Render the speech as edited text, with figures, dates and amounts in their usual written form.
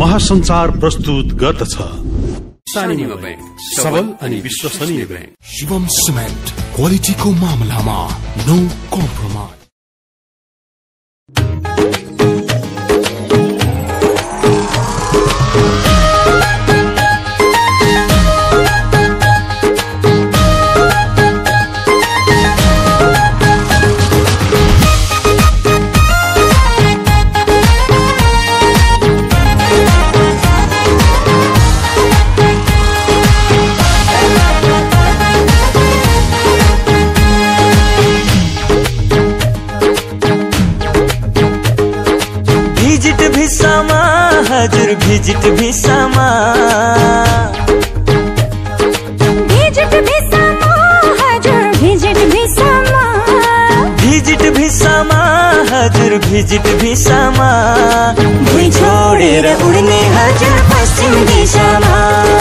महासञ्चार प्रस्तुत गर्दछ। सानिमा बैंक, सबल अनि विश्वसनीय बैंक। शिवम सिमेन्ट, क्वालिटीको मामलामा नो कम्प्रोमाइज। हजुर भिजिट भिसामा, भिजिट भिसामा, हजुर भिजिट भिसामा, भिजिट भिसामा, हजुर भिजिट भिसामा, भुइँ छोडेर उड्ने हजुर पश्चिम दिशामा।